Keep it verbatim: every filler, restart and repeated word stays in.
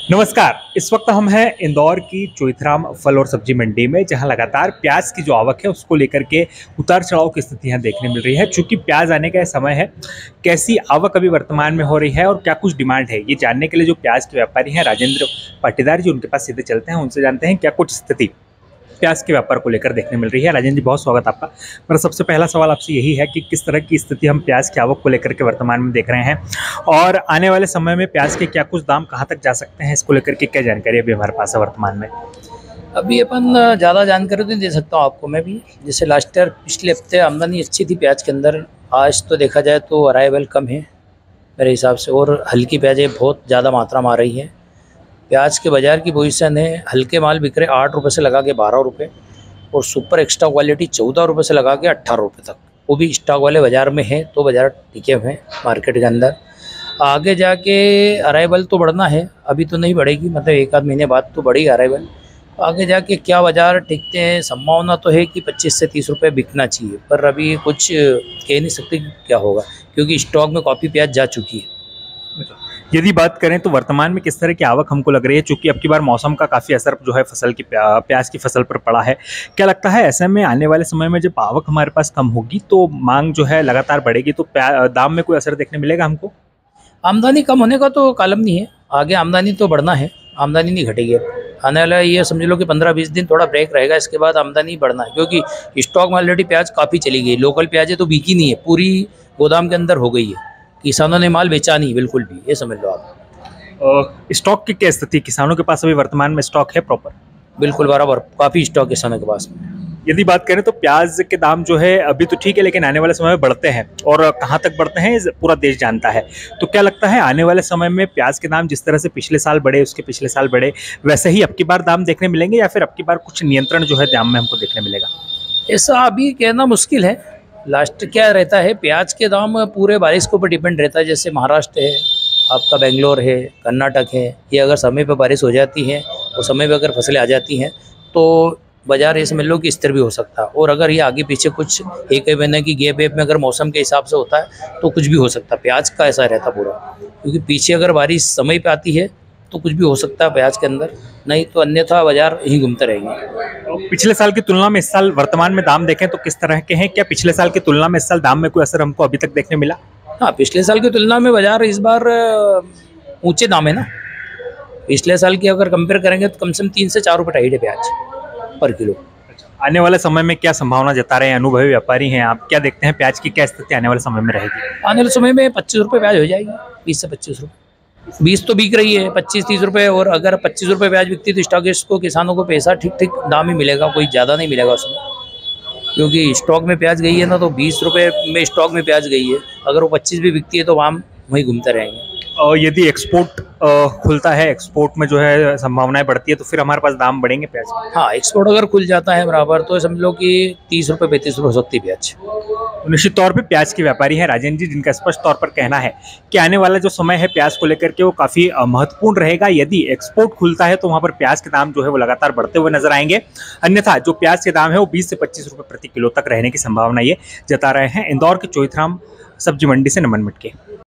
नमस्कार। इस वक्त हम हैं इंदौर की चोइथराम फल और सब्जी मंडी में, जहां लगातार प्याज की जो आवक है उसको लेकर के उतार चढ़ाव की स्थितियां देखने मिल रही है। चूंकि प्याज आने का समय है, कैसी आवक अभी वर्तमान में हो रही है और क्या कुछ डिमांड है, ये जानने के लिए जो प्याज के व्यापारी हैं राजेंद्र पाटीदार जी, उनके पास सीधे चलते हैं, उनसे जानते हैं क्या कुछ स्थिति प्याज के व्यापार को लेकर देखने मिल रही है। राजेंद्र जी, बहुत स्वागत आपका। मेरा सबसे पहला सवाल आपसे यही है कि किस तरह की स्थिति हम प्याज की आवक को लेकर के वर्तमान में देख रहे हैं और आने वाले समय में प्याज के क्या कुछ दाम कहां तक जा सकते हैं, इसको लेकर के क्या जानकारी अभी हमारे पास है वर्तमान में? अभी अपन ज़्यादा जानकारी तो नहीं दे सकता हूँ आपको मैं भी। जैसे लास्ट ईयर पिछले हफ्ते आमदनी अच्छी थी प्याज के अंदर, आज तो देखा जाए तो अराइवल कम है मेरे हिसाब से, और हल्की प्याजें बहुत ज़्यादा मात्रा में आ रही है। प्याज के बाज़ार की पोजीशन है, हल्के माल बिक रहे आठ रुपये से लगा के बारह रुपये और सुपर एक्स्ट्रा क्वालिटी चौदह रुपये से लगा के अट्ठारह रुपये तक, वो भी स्टॉक वाले बाज़ार में है, तो बाज़ार टिके हुए हैं मार्केट के अंदर। आगे जाके अराइवल तो बढ़ना है, अभी तो नहीं बढ़ेगी, मतलब एक आध महीने बाद तो बढ़ेगी अराइवल। आगे जाके क्या बाज़ार टिकते हैं, संभावना तो है कि पच्चीस से तीस रुपये बिकना चाहिए, पर अभी कुछ कह नहीं सकते कि क्या होगा, क्योंकि स्टॉक में काफ़ी प्याज जा चुकी है। यदि बात करें तो वर्तमान में किस तरह की आवक हमको लग रही है, चूंकि अब की बार मौसम का काफ़ी असर जो है फसल की प्या, प्याज की फसल पर पड़ा है, क्या लगता है ऐसे में आने वाले समय में जब आवक हमारे पास कम होगी तो मांग जो है लगातार बढ़ेगी, तो दाम में कोई असर देखने मिलेगा हमको? आमदनी कम होने का तो कालम नहीं है, आगे आमदनी तो बढ़ना है, आमदनी नहीं घटेगी। अब आने वाला ये समझ लो कि पंद्रह बीस दिन थोड़ा ब्रेक रहेगा, इसके बाद आमदनी बढ़ना है, क्योंकि स्टॉक में ऑलरेडी प्याज काफ़ी चली गई। लोकल प्याजें तो बिकी नहीं है, पूरी गोदाम के अंदर हो गई है, किसानों ने माल बेचा नहीं बिल्कुल भी, ये समझ लो आप। स्टॉक की क्या स्थिति, किसानों के पास अभी वर्तमान में स्टॉक है प्रॉपर? बिल्कुल बराबर, काफ़ी स्टॉक किसानों के पास में। यदि बात करें तो प्याज के दाम जो है अभी तो ठीक है, लेकिन आने वाले समय में बढ़ते हैं, और कहां तक बढ़ते हैं पूरा देश जानता है। तो क्या लगता है आने वाले समय में प्याज के दाम जिस तरह से पिछले साल बढ़े, उसके पिछले साल बढ़े, वैसे ही अब की बार दाम देखने मिलेंगे या फिर अब की बार कुछ नियंत्रण जो है दाम में हमको देखने मिलेगा? ऐसा अभी कहना मुश्किल है। लास्ट क्या रहता है, प्याज के दाम पूरे बारिश के ऊपर डिपेंड रहता है। जैसे महाराष्ट्र है, आपका बेंगलोर है, कर्नाटक है, ये अगर समय पे बारिश हो जाती है और समय पे अगर फसलें आ जाती हैं तो बाज़ार ये समझ लो कि स्थिर भी हो सकता है। और अगर ये आगे पीछे कुछ एक महीने की गैप वेप में अगर मौसम के हिसाब से होता है तो कुछ भी हो सकता है। प्याज का ऐसा रहता पूरा, क्योंकि पीछे अगर बारिश समय पे आती है तो कुछ भी हो सकता है प्याज के अंदर, नहीं तो अन्यथा बाज़ार यहीं घूमते रहेंगे। पिछले साल की तुलना में इस साल वर्तमान में दाम देखें तो किस तरह के हैं? क्या पिछले साल की तुलना में इस साल दाम में कोई असर हमको अभी तक देखने मिला? हाँ, पिछले साल की तुलना में बाज़ार इस बार ऊंचे दाम है ना। पिछले साल की अगर कंपेयर करेंगे तो कम से कम तीन से चार रुपये टाइट है प्याज पर किलो। आने वाले समय में क्या संभावना जता रहे हैं, अनुभवी व्यापारी हैं आप, क्या देखते हैं प्याज की क्या स्थिति आने वाले समय में रहेगी? आने वाले समय में पच्चीस रुपये प्याज हो जाएगी, बीस से पच्चीस रुपये। बीस तो बिक रही है, पच्चीस तीस रुपये, और अगर पच्चीस रुपये प्याज बिकती तो स्टॉकिस्ट को, किसानों को पैसा ठीक ठीक दाम ही मिलेगा, कोई ज़्यादा नहीं मिलेगा उसमें, क्योंकि स्टॉक में प्याज गई है ना, तो बीस रुपये में स्टॉक में प्याज गई है, अगर वो पच्चीस भी बिकती है तो हम वहीं घूमते रहेंगे। और यदि एक्सपोर्ट खुलता है, एक्सपोर्ट में जो है संभावनाएं बढ़ती है, तो फिर हमारे पास दाम बढ़ेंगे प्याज के? हाँ, एक्सपोर्ट अगर खुल जाता है बराबर तो समझ लो कि तीस रुपये पैंतीस रुपये हो सकती है प्याज। निश्चित तौर पे प्याज के व्यापारी हैं राजेंद्र जी, जिनका स्पष्ट तौर पर कहना है कि आने वाला जो समय है प्याज को लेकर के वो काफ़ी महत्वपूर्ण रहेगा। यदि एक्सपोर्ट खुलता है तो वहाँ पर प्याज के दाम जो है वो लगातार बढ़ते हुए नजर आएंगे, अन्यथा जो प्याज के दाम है वो बीस से पच्चीस रुपये प्रति किलो तक रहने की संभावना ये जता रहे हैं। इंदौर के चोइथराम सब्जी मंडी से नमन मिटके।